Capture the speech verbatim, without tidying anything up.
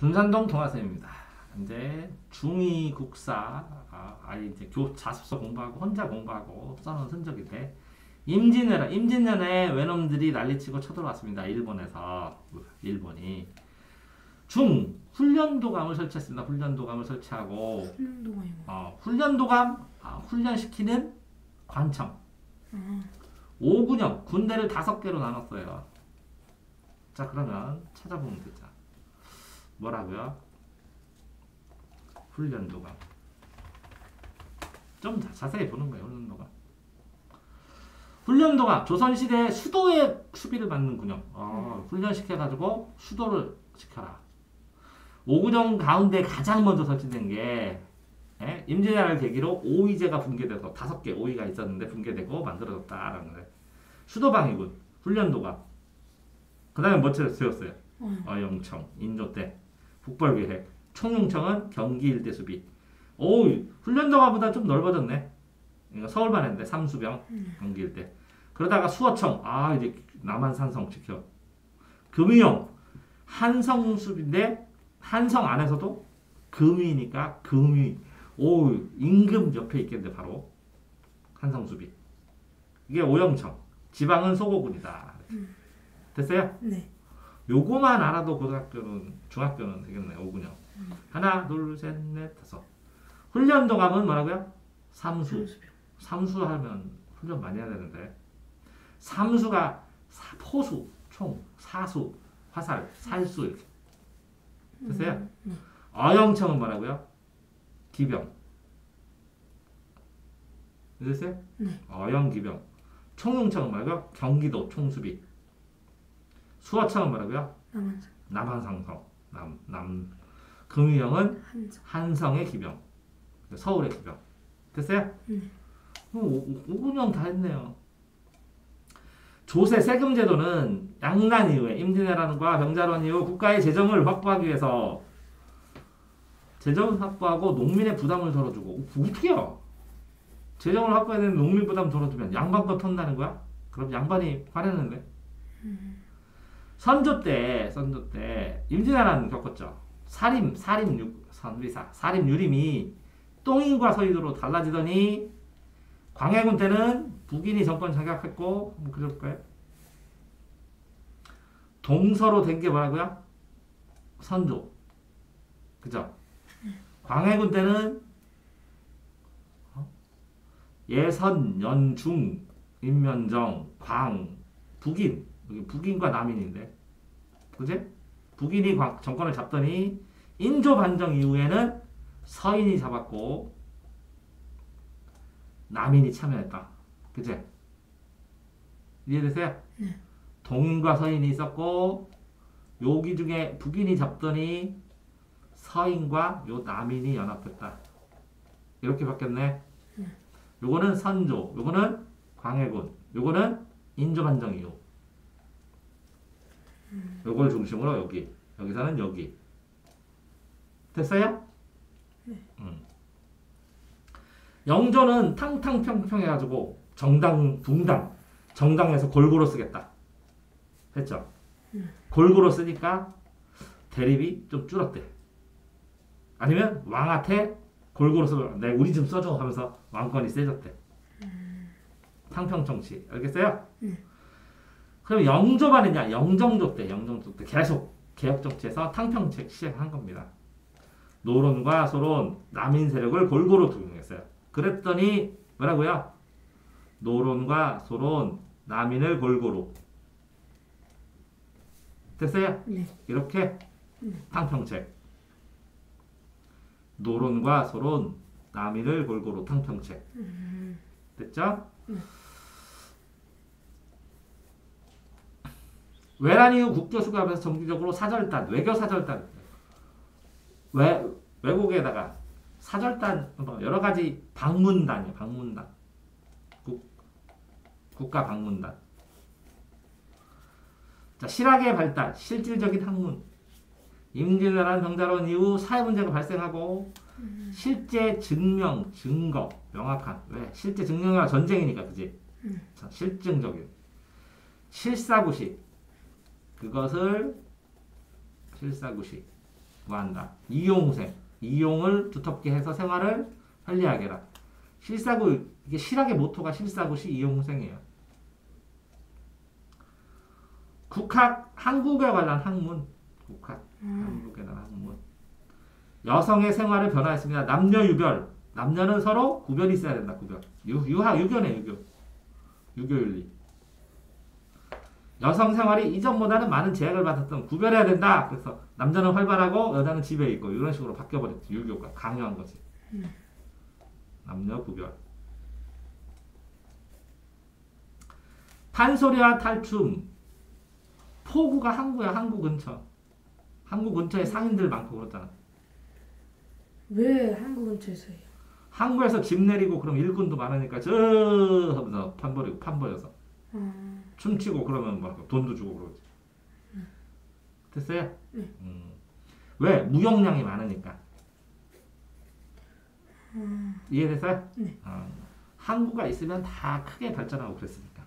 둔산동 동아쌤입니다. 이제 중이 국사 아, 아이 이제 교 자습서 공부하고 혼자 공부하고 써놓은 흔적인데 임진왜란 임진년에 외놈들이 난리치고 쳐들어왔습니다. 일본에서 일본이 중 훈련도감을 설치했습니다. 훈련도감을 설치하고 훈련도감이 뭐? 어, 훈련도감 아, 훈련시키는 관청 아, 오 군형 군대를 다섯 개로 나눴어요. 자 그러면 찾아보면 되죠. 뭐라고요? 훈련도감 좀 자, 자세히 보는 거예요. 훈련도감 훈련도감 조선시대 수도의 수비를 맡는 군형 어, 훈련시켜가지고 수도를 지켜라. 오군형 가운데 가장 먼저 설치된 게 예? 임진왜란을 계기로 오위제가 붕괴돼서 다섯 개 오위가 있었는데 붕괴되고 만들어졌다라는 거예요. 수도방위군 훈련도감 그 다음에 뭐 세웠어요? 어. 어영청 인조대 북벌계획 총융청은 경기 일대 수비. 오 훈련도감보다 좀 넓어졌네. 이거 서울만 했는데 삼수병 음. 경기 일대. 그러다가 수어청 아 이제 남한 산성 지켜. 금이용 한성 수비인데 한성 안에서도 금이니까 금이 오 임금 옆에 있겠는데 바로 한성 수비. 이게 오영청 지방은 소고군이다. 음. 됐어요? 네. 요거만 알아도 고등학교는 중학교는 되겠네. 오군형. 음. 하나 둘 셋 넷 다섯. 훈련도감은 뭐라고요? 삼수. 삼수병. 삼수 하면 훈련 많이 해야 되는데 삼수가 사, 포수, 총, 사수, 화살, 살수 이렇게. 됐어요? 음. 네. 어영청은 뭐라고요? 기병. 됐어요? 네. 어영기병. 총융청은 뭐라고요? 경기도 총수비. 수어청은 뭐라고요? 남한산. 남한상성. 남, 남. 금유형은 한성. 한성의 기병. 서울의 기병. 됐어요? 네. 오군형 다 했네요. 조세 세금 제도는 양난 이후에 임진왜란과 병자론 이후 국가의 재정을 확보하기 위해서 재정을 확보하고 농민의 부담을 덜어주고 어떻게요? 재정을 확보해야 되는 농민 부담 덜어주면 양반 거 턴다는 거야? 그럼 양반이 화내는데? 음. 선조 때 선조 때 임진왜란 겪었죠. 사림 사림 유 선비사 사림 유림이 똥인과 서인으로 달라지더니 광해군 때는 북인이 정권 장악했고 뭐 그럴까요? 동서로 된 게 뭐라고요? 선조. 그죠? 광해군 때는 어? 예선, 연중, 임면정, 광, 북인. 여기 북인과 남인인데. 그지? 북인이 광, 정권을 잡더니 인조 반정 이후에는 서인이 잡았고 남인이 참여했다. 그치? 이해되세요? 네. 동인과 서인이 있었고 여기 중에 북인이 잡더니 서인과 요 남인이 연합했다. 이렇게 바뀌었네. 네. 요거는 선조, 요거는 광해군, 요거는 인조반정 이후. 음. 요걸 중심으로 여기, 여기서는 여기. 됐어요? 네. 음. 영조는 탕탕평평 해가지고 정당, 붕당, 정당에서 골고루 쓰겠다. 했죠? 음. 골고루 쓰니까 대립이 좀 줄었대. 아니면 왕한테 골고루 써, 내 우리 좀 써줘 하면서 왕권이 세졌대. 음. 탕평 정치. 알겠어요? 네. 그럼 영조반이냐? 영정조 때, 영정조 때 계속 개혁 정치에서 탕평책 시작한 겁니다. 노론과 소론, 남인 세력을 골고루 등용했어요. 그랬더니 뭐라고요? 노론과 소론, 남인을 골고루. 됐어요? 네. 이렇게 네. 탕평책. 노론과 소론, 남인을 골고루 탕평책. 음. 됐죠? 네. 외란 이후 국교 수갑에서 정기적으로 사절단, 외교 사절단, 외, 외국에다가 사절단, 뭐 여러 가지 방문단이에요. 방문단. 국, 국가 방문단. 자, 실학의 발달, 실질적인 학문. 임진왜란 병자론 이후 사회 문제가 발생하고 음. 실제 증명, 증거, 명확한. 왜? 실제 증명이 전쟁이니까, 그지? 음. 자, 실증적인. 실사구식. 그것을 실사구식. 구한다. 이용후생. 이용을 두텁게 해서 생활을 편리하게 해라. 실사구, 이게 실학의 모토가 실사구시 이용후생이에요. 국학, 한국에 관한 학문. 국학, 음. 한국에 관한 학문. 여성의 생활을 변화했습니다. 남녀 유별. 남녀는 서로 구별이 있어야 된다. 구별. 유, 유학, 유교네, 유교. 유교윤리. 여성 생활이 이전보다는 많은 제약을 받았던 구별해야 된다. 그래서 남자는 활발하고 여자는 집에 있고 이런 식으로 바뀌어버렸지. 유교가 강요한 거지. 음. 남녀 구별. 판소리와 탈춤. 포구가 항구야. 항구 근처. 항구 근처에 상인들 많고 그렇잖아. 왜 한국 근처에서요? 항구에서 집 내리고 그럼 일꾼도 많으니까 저 하면서 판버리고 판버려서 어. 춤추고 그러면 뭐 돈도 주고 그러지. 됐어요? 네. 음. 왜? 무역량이 많으니까. 음. 이해됐어요? 네. 어. 항구가 있으면 다 크게 발전하고 그랬으니까.